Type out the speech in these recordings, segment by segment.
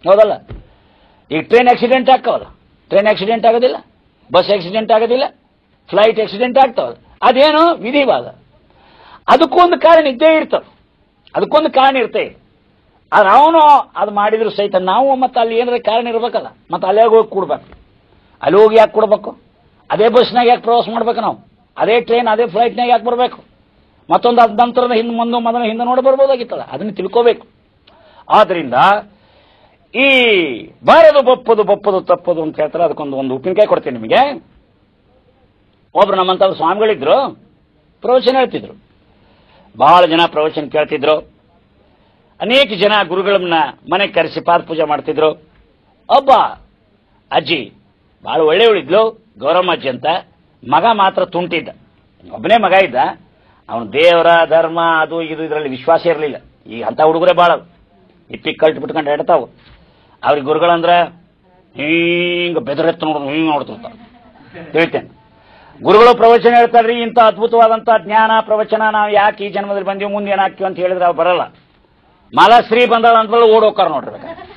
ಹೌದಲ್ಲ? ಈಗ train accident ಆಗ್ತಾವಲ್ಲ, ಟ್ರೈನ್ ಆಕ್ಸಿಡೆಂಟ್ ಆಗೋದಿಲ್ಲ, ಬಸ್ ಆಕ್ಸಿಡೆಂಟ್ ಆಗೋದಿಲ್ಲ, ಫ್ಲೈಟ್ ಆಕ್ಸಿಡೆಂಟ್ ಆಗ್ತಾವಲ್ಲ, ಅದೇನು ವಿಧಿವಾದ. ಅದಕ್ಕೊಂದು ಕಾರಣ ಇದ್ದೇ ಇರ್ತದೆ, ಅದಕ್ಕೊಂದು ಕಾರಣ ಇರ್ತೇ. ಆದ್ರೆ ಅವನು ಅದು ಮಾಡಿದ್ರು ಸಹಿತ ನಾವು ಮತ್ತೆ ಅಲ್ಲಿ ಏನಾರ ಕಾರಣ ಇರ್ಬೇಕಲ್ಲ, ಮತ್ತೆ ಅಲ್ಲೇ ಹೋಗಿ ಕೂಡ್ಬೇಕು. ಅಲ್ಲಿ ಹೋಗಿ ಯಾಕೆ ಕೊಡ್ಬೇಕು? ಅದೇ ಬಸ್ನಾಗ ಯಾಕೆ ಪ್ರವಾಸ ಮಾಡ್ಬೇಕು ನಾವು? ಅದೇ ಟ್ರೈನ್ ಅದೇ ಫ್ಲೈಟ್ನಾಗ ಯಾಕೆ ಬರಬೇಕು? ಮತ್ತೊಂದು ಅದ ನಂತರದ ಹಿಂದೆ ಮುಂದೆ ಮೊದಲ ಹಿಂದೆ ನೋಡಿ ಬರ್ಬೋದಾಗಿತ್ತಲ್ಲ, ಅದನ್ನು ತಿಳ್ಕೋಬೇಕು. ಆದ್ರಿಂದ ಈ ಬಾರದು ಬಪ್ಪದು ಬಪ್ಪದು ತಪ್ಪದು ಅಂತ ಹೇಳ್ತಾರೆ. ಅದಕ್ಕೊಂದು ಉಪ್ಪಿನಕಾಯಿ ಕೊಡ್ತೀನಿ ನಿಮಗೆ. ಒಬ್ರು ನಮ್ಮಂತ ಸ್ವಾಮಿಗಳಿದ್ರು, ಪ್ರವಚನ ಹೇಳ್ತಿದ್ರು. ಬಹಳ ಜನ ಪ್ರವಚನ ಕೇಳ್ತಿದ್ರು. ಅನೇಕ ಜನ ಗುರುಗಳನ್ನ ಮನೆಗೆ ಕರೆಸಿ ಪಾದ ಪೂಜೆ ಮಾಡ್ತಿದ್ರು. ಒಬ್ಬ ಅಜ್ಜಿ ಬಹಳ ಒಳ್ಳೆಯವಳಿದ್ಲು, ಗೌರಮ್ಮ ಅಜ್ಜಿ ಅಂತ. ಮಗ ಮಾತ್ರ ತುಂಟಿದ್ದ, ಒಬ್ಬನೇ ಮಗ ಇದ್ದ. ಅವನು ದೇವರ ಧರ್ಮ ಅದು ಇದು ಇದರಲ್ಲಿ ವಿಶ್ವಾಸ ಇರಲಿಲ್ಲ. ಈಗ ಅಂತ ಹುಡುಗರೇ ಬಾಳ ಇಪ್ಪಿಗೆ ಕಲ್ಟ್ ಬಿಟ್ಕೊಂಡು ಹೇಳ್ತಾವು. ಅವ್ರಿಗೆ ಗುರುಗಳಂದ್ರೆ ಹಿಂಗ ಬೆದರೆತ್ತು ನೋಡೋದು, ಹಿಂಗೆ ನೋಡ್ತಿರ್ತಾವ. ಹೇಳ್ತೇನೆ, ಗುರುಗಳು ಪ್ರವಚನ ಹೇಳ್ತಾರ್ರಿ, ಇಂಥ ಅದ್ಭುತವಾದಂಥ ಜ್ಞಾನ ಪ್ರವಚನ ನಾವು ಯಾಕೆ ಈ ಜನ್ಮದಲ್ಲಿ ಬಂದೀವಿ, ಮುಂದೆ ಏನಾಗ್ತೀವಿ ಅಂತ ಹೇಳಿದ್ರೆ ಅವ್ರು ಬರಲ್ಲ. ಮಾಲಾಶ್ರೀ ಬಂದಾಳ ಅಂತೇಳಿ ಓಡೋಕಾರ ನೋಡ್ರಿ.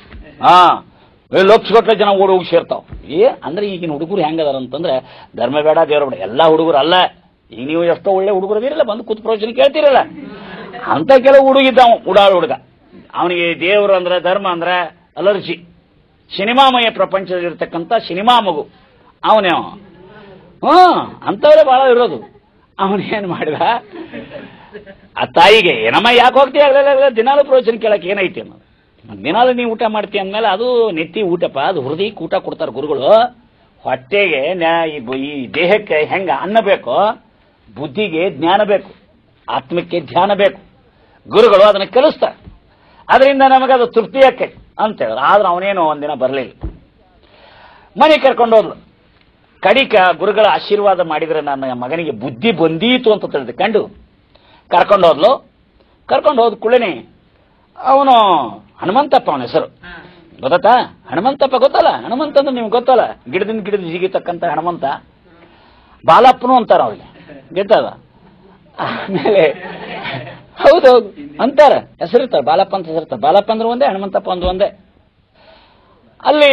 ಲಕ್ಷಗಟ್ಟಲೆ ಜನ ಓಡೋಗಿ ಸೇರ್ತಾವ. ಅಂದ್ರೆ ಈಗಿನ ಹುಡುಗರು ಹೆಂಗದಾರ ಅಂತಂದ್ರೆ ಧರ್ಮ ಬೇಡ ದೇವ್ರ ಬೇಡ, ಎಲ್ಲಾ ಹುಡುಗರು ಅಲ್ಲ. ಈಗ ನೀವು ಎಷ್ಟೋ ಒಳ್ಳೆ ಹುಡುಗರು ಅದಿರಲ್ಲ, ಬಂದು ಕೂತ್ ಪ್ರವಚನ ಕೇಳ್ತಿರಲ್ಲ, ಅಂತ ಕೆಲವು ಹುಡುಗಿದ್ದ ಉಡಾಳ ಹುಡುಗ. ಅವನಿಗೆ ದೇವರು ಅಂದ್ರೆ ಧರ್ಮ ಅಂದ್ರೆ ಅಲರ್ಜಿ. ಸಿನಿಮಾಮಯ ಪ್ರಪಂಚದಲ್ಲಿರ್ತಕ್ಕಂಥ ಸಿನಿಮಾ ಮಗು ಅವನೇ. ಅಂತವರೇ ಬಹಳ ಇರೋದು. ಅವನೇನ್ ಮಾಡಿದ, ಆ ತಾಯಿಗೆ ಏನಮ್ಮ ಯಾಕೆ ಹೋಗ್ತೀಯ, ದಿನಾಲು ಪ್ರವಚನ ಕೇಳಕ್ಕೆ ಏನೈತಿ ಅನ್ನೋದು. ದಿನಾಲು ನೀವು ಊಟ ಮಾಡ್ತೀಯ ಅಂದ್ಮೇಲೆ ಅದು ನೆತ್ತಿ ಊಟಪ್ಪ, ಅದು ಹೃದಯಕ್ಕೆ ಊಟ ಕೊಡ್ತಾರೆ ಗುರುಗಳು. ಹೊಟ್ಟೆಗೆ ಈ ದೇಹಕ್ಕೆ ಹೆಂಗ ಅನ್ನ ಬೇಕೋ, ಬುದ್ಧಿಗೆ ಜ್ಞಾನ ಬೇಕು, ಆತ್ಮಕ್ಕೆ ಧ್ಯಾನ ಬೇಕು. ಗುರುಗಳು ಅದನ್ನು ಕಲಿಸ್ತಾರೆ. ಅದರಿಂದ ನಮಗದು ತೃಪ್ತಿ ಯಾಕೆ ಅಂತ ಹೇಳಿದ್ರು. ಆದ್ರೆ ಅವನೇನು ಒಂದಿನ ಬರಲಿಲ್ಲ, ಮನೆ ಕರ್ಕೊಂಡು ಹೋದ್ಲು. ಕಡಿಕ ಗುರುಗಳ ಆಶೀರ್ವಾದ ಮಾಡಿದ್ರೆ ನನ್ನ ಮಗನಿಗೆ ಬುದ್ಧಿ ಬಂದೀತು ಅಂತ ತಿಳಿದುಕೊಂಡು ಕರ್ಕೊಂಡು ಹೋದ್ಲು. ಕರ್ಕೊಂಡು ಹೋದ ಕುಳ್ಳನೆ ಅವನು ಹನುಮಂತಪ್ಪ, ಅವನ ಹೆಸರು ಗೊತ್ತಾ? ಹನುಮಂತಪ್ಪ ಗೊತ್ತಲ್ಲ? ಹನುಮಂತ ಅಂದ್ರೆ ನಿಮ್ಗೆ ಗೊತ್ತಲ್ಲ, ಗಿಡದಿಂದ ಜಿಗಿತಕ್ಕಂಥ ಹನುಮಂತ. ಬಾಲಪ್ಪನು ಅಂತಾರ ಅವಳಿಗೆ, ಗೊತ್ತದ? ಆಮೇಲೆ ಹೌದೌದು ಅಂತಾರ, ಹೆಸರಿರ್ತಾರೆ, ಬಾಲಪ್ಪ ಅಂತ ಹೆಸರಿರ್ತಾರೆ. ಬಾಲಪ್ಪ ಅಂದ್ರೆ ಒಂದೇ, ಹನುಮಂತಪ್ಪ ಅಂದ್ರೆ ಒಂದೇ. ಅಲ್ಲಿ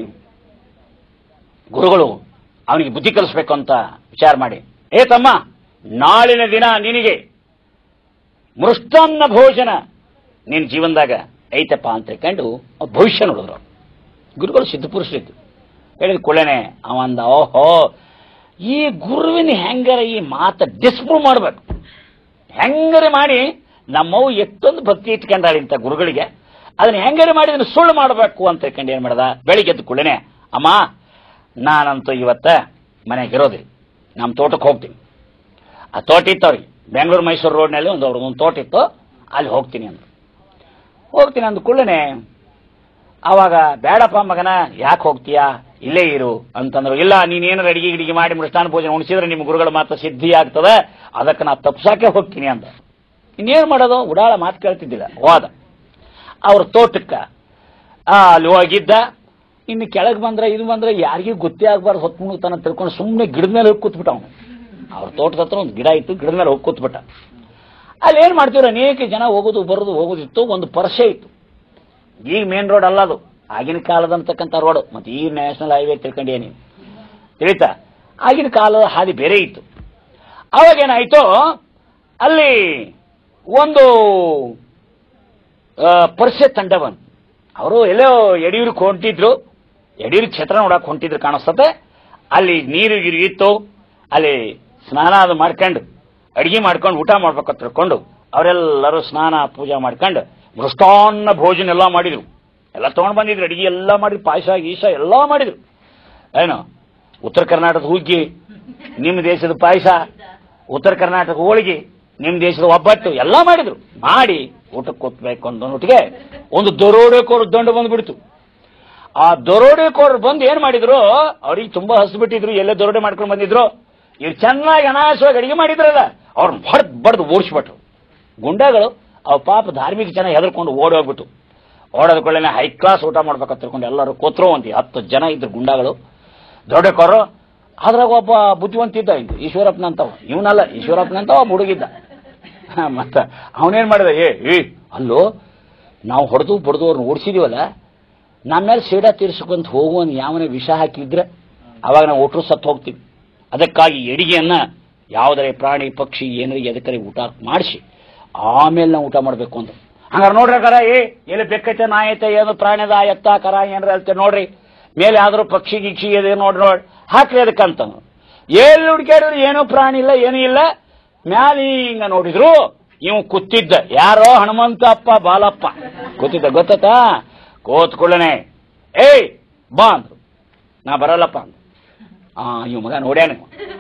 ಗುರುಗಳು ಅವನಿಗೆ ಬುದ್ಧಿ ಕಲಿಸ್ಬೇಕು ಅಂತ ವಿಚಾರ ಮಾಡಿ, ಏ ತಮ್ಮ, ನಾಳಿನ ದಿನ ನಿನಗೆ ಮೃಷ್ಟಾನ್ನ ಭೋಜನ ನಿನ್ನ ಜೀವನದಾಗ ಐತಪ್ಪ ಅಂತ ಕಂಡು ಭವಿಷ್ಯ ನೋಡಿದ್ರು. ಗುರುಗಳು ಸಿದ್ಧಪುರುಷರಿದ್ದು. ಹೇಳಿದ ಕೊಳ್ಳೇನೆ ಅವಂದ, ಓಹೋ, ಈ ಗುರುವಿನ ಹೆಂಗಾರ ಈ ಮಾತ ಡಿಸ್ಪ್ರೂವ್ ಮಾಡ್ಬೇಕು, ಹೆಂಗಾರೆ ಮಾಡಿ ನಮ್ಮವು ಎಷ್ಟೊಂದು ಭಕ್ತಿ ಇಟ್ಕೊಂಡಾಳಿ ಇಂಥ ಗುರುಗಳಿಗೆ, ಅದನ್ನ ಹೆಂಗಾರೆ ಮಾಡಿ ಅದನ್ನು ಸುಳ್ಳು ಮಾಡಬೇಕು ಅಂತ ಕಂಡು ಏನ್ ಮಾಡ್ದ, ಬೆಳಿಗ್ಗೆ ಎದ್ದು ಕೊಳ್ಳೇನೆ, ಅಮ್ಮ ನಾನಂತೂ ಇವತ್ತ ಮನೆಗಿರೋದಿಲ್ಲ, ನಮ್ಮ ತೋಟಕ್ಕೆ ಹೋಗ್ತೀನಿ. ಆ ತೋಟ ಇತ್ತು ಅವ್ರಿಗೆ, ಬೆಂಗಳೂರು ಮೈಸೂರು ರೋಡ್ನಲ್ಲಿ ಒಂದು ತೋಟ ಇತ್ತು, ಅಲ್ಲಿ ಹೋಗ್ತೀನಿ ಅಂದ ಕೊಳ್ಳೇನೆ ಅವಾಗ ಬೇಡಪ್ಪ ಮಗನ, ಯಾಕೆ ಹೋಗ್ತೀಯಾ, ಇಲ್ಲೇ ಇರು ಅಂತಂದ್ರು. ಇಲ್ಲ, ನೀನೇನಾರು ಅಡಿಗೆ ಗಿಡಿಗೆ ಮಾಡಿ ಮೃಷ್ಟಾನ್ನ ಭೋಜನ ಉಣಿಸಿದ್ರೆ ನಿಮ್ಮ ಗುರುಗಳ ಮಾತ್ರ ಸಿದ್ಧಿ ಆಗ್ತದೆ, ಅದಕ್ಕೆ ನಾ ತಪ್ಸಾಕೆ ಹೋಗ್ತೀನಿ ಅಂದ. ಇನ್ನೇನು ಮಾಡೋದು, ಉಡಾಳ ಮಾತು ಕೇಳ್ತಿದ್ದಿಲ್ಲ. ಹೋದ ಅವ್ರ ತೋಟಕ್ಕೆ, ಅಲ್ಲಿ ಹೋಗಿದ್ದ. ಇನ್ನು ಕೆಳಗೆ ಬಂದ್ರೆ ಇದು ಬಂದ್ರೆ ಯಾರಿಗೂ ಗೊತ್ತೇ ಆಗ್ಬಾರ್ದು, ಹೊತ್ತು ಮುಳುಗ್ತಾನ ತಿಳ್ಕೊಂಡು ಸುಮ್ಮನೆ ಗಿಡದ ಮೇಲೆ ಹೋಗಿ ಕೂತ್ಬಿಟ್ಟ ಅವನು. ಅವ್ರ ತೋಟದ ಹತ್ರ ಒಂದು ಗಿಡ ಇತ್ತು, ಗಿಡದ ಮೇಲೆ ಹೋಗಿ ಕೂತ್ಬಿಟ್ಟ. ಅಲ್ಲಿ ಏನ್ ಮಾಡ್ತೀವ್ರು, ಅನೇಕ ಜನ ಹೋಗೋದು ಬರೋದು ಹೋಗೋದಿತ್ತು. ಒಂದು ಪರ್ಸೆ ಇತ್ತು, ಈಗ ಮೇನ್ ರೋಡ್ ಅಲ್ಲ ಅದು, ಆಗಿನ ಕಾಲದಂತಕ್ಕಂಥ ರೋಡ್. ಮತ್ತೆ ಈ ನ್ಯಾಷನಲ್ ಹೈವೇ ತಿಳ್ಕೊಂಡೇನಿ ತಿಳಿತಾ, ಆಗಿನ ಕಾಲದ ಹಾದಿ ಬೇರೆ ಇತ್ತು. ಅವಾಗೇನಾಯ್ತು, ಅಲ್ಲಿ ಒಂದು ಪರ್ಸೆ ತಂಡ ಬಂತು. ಅವರು ಎಲ್ಲೋ ಯಡಿಯೂರಿಗೆ ಹೊಂಟಿದ್ರು, ಯಡಿಯೂರು ಕ್ಷೇತ್ರ ನೋಡಕ್ ಹೊಂಟಿದ್ರು ಕಾಣಿಸ್ತತೆ. ಅಲ್ಲಿ ನೀರು ಗಿರು ಇತ್ತು, ಅಲ್ಲಿ ಸ್ನಾನ ಅದು ಮಾಡ್ಕೊಂಡು ಅಡಿಗೆ ಮಾಡ್ಕೊಂಡು ಊಟ ಮಾಡ್ಬೇಕಂತ ತಿಳ್ಕೊಂಡು ಅವರೆಲ್ಲರೂ ಸ್ನಾನ ಪೂಜೆ ಮಾಡ್ಕೊಂಡು ಮೃಷ್ಟಾನ್ನ ಭೋಜನ ಎಲ್ಲ ಮಾಡಿದ್ರು. ಎಲ್ಲ ತಗೊಂಡು ಬಂದಿದ್ರು, ಅಡಿಗೆ ಎಲ್ಲ ಮಾಡಿದ್ರು, ಪಾಯಸ ಗೀಸ ಎಲ್ಲ ಮಾಡಿದ್ರು. ಏನು ಉತ್ತರ ಕರ್ನಾಟಕದ ಹುಗ್ಗಿ, ನಿಮ್ಮ ದೇಶದ ಪಾಯಸ, ಉತ್ತರ ಕರ್ನಾಟಕ ಹೋಳಿಗೆ, ನಿಮ್ಮ ದೇಶದ ಒಬ್ಬಟ್ಟು ಎಲ್ಲ ಮಾಡಿದ್ರು. ಮಾಡಿ ಊಟಕ್ಕೆ ಕೂತ್ಬೇಕು ಅನ್ನೋಟಿಗೆ ಒಂದು ದರೋಡೆಕೋರು ದಂಡು ಬಂದ್ಬಿಡ್ತು. ಆ ದರೋಡೆಕೋರು ಬಂದು ಏನ್ ಮಾಡಿದ್ರು, ಅವ್ರಿಗೆ ತುಂಬಾ ಹಸ್ಬಿಟ್ಟಿದ್ರು, ಎಲ್ಲೇ ದರೋಡೆ ಮಾಡ್ಕೊಂಡು ಬಂದಿದ್ರು. ಇವ್ರು ಚೆನ್ನಾಗಿ ಅನಾಯಾಸವಾಗಿ ಅಡಿಗೆ ಮಾಡಿದ್ರಲ್ಲ, ಅವ್ರನ್ನ ಬಡ್ದು ಓಡಿಸ್ಬಿಟ್ರು ಗುಂಡಗಳು. ಅವ್ ಪಾಪ ಧಾರ್ಮಿಕ ಜನ ಹೆದರ್ಕೊಂಡು ಓಡೋಗ್ಬಿಟ್ಟು, ಓಡೋದ್ಕೊಳ್ಳೇನೆ ಹೈ ಕ್ಲಾಸ್ ಊಟ ಮಾಡ್ಬೇಕಂತ ತಿಳ್ಕೊಂಡು ಎಲ್ಲರೂ ಕೂತ್ರು. ಒಂದು 10 ಜನ ಇದ್ರು ಗುಂಡಗಳು, ದೊಡ್ಡಕೋರು. ಅದ್ರಾಗ ಒಬ್ಬ ಬುದ್ಧಿವಂತಿದ್ದ, ಈಶ್ವರಪ್ಪನಂತವ, ಇವನಲ್ಲ ಈಶ್ವರಪ್ಪನಂತವ ಒಬ್ಬ ಹುಡುಗಿದ್ದ. ಮತ್ತ ಅವನೇನ್ ಮಾಡಿದ, ಅಲ್ಲೋ ನಾವು ಹೊಡೆದು ಬಡ್ದು ಅವ್ರನ್ನ ಓಡಿಸಿದೀವಲ್ಲ, ನಮ್ಮ ಮೇಲೆ ಸೀಡ ತೀರ್ಸ್ಕೊಂತ ಹೋಗುವನ್ ಯಾವನೇ ವಿಷ ಹಾಕಿದ್ರೆ ಅವಾಗ ನಾವು ಒಟ್ಟರು ಸತ್ತು ಹೋಗ್ತೀವಿ. ಅದಕ್ಕಾಗಿ ಎಡಿಗೆಯನ್ನ ಯಾವುದರೇ ಪ್ರಾಣಿ ಪಕ್ಷಿ ಏನಾರಿಗೆ ಎದಕ್ಕರೆ ಊಟ ಮಾಡಿಸಿ ಆಮೇಲೆ ನಾವು ಊಟ ಮಾಡಬೇಕು ಅಂತ. ಹಂಗಾರೆ ನೋಡ್ರಿ ಕರ ಎಲ್ಲಿ ಬೆಕ್ಕೈತೆ ನಾಯೈತೆ ಏನು ಪ್ರಾಣಿದ ಎತ್ತ ಕರ ಏನ್ರ ಹೇಳ್ತೆ ನೋಡ್ರಿ, ಮೇಲೆ ಆದ್ರೂ ಪಕ್ಷಿ ಗಿಕ್ಷಿ ಇದೆ ನೋಡ್ರಿ ಹಾಕ್ರಿ ಅದಕ್ಕಂತ. ಎಲ್ಲಿ ಹುಡುಕ್ಯಾಡಿದ್ರು ಏನೂ ಪ್ರಾಣಿ ಇಲ್ಲ, ಏನೂ ಇಲ್ಲ. ಮ್ಯಾಲ ಹಿಂಗ ನೋಡಿದ್ರು ಇವ್ ಕೂತಿದ್ದ ಯಾರೋ ಹನುಮಂತಪ್ಪ ಬಾಲಪ್ಪ ಕೂತಿದ್ದ, ಗೊತ್ತಾ? ಕೂತ್ಕೊಳ್ಳನೆ ಏಯ್ ಬಾ ಅಂದ್ರು. ನಾ ಬರಲ್ಲಪ್ಪ ಅಂದ. ಇವ್ ಮಗ ನೋಡ್ಯಾನ.